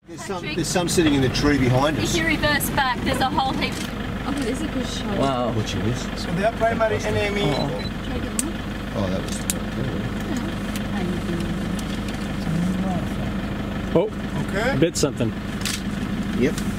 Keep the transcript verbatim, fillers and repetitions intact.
There's some, there's some sitting in the tree behind us. If you reverse back, there's a whole heap. Oh, there's a good shot. Wow. What you miss? So their primary enemy. Oh. Oh, that was. Oh, Okay. bit something. Yep.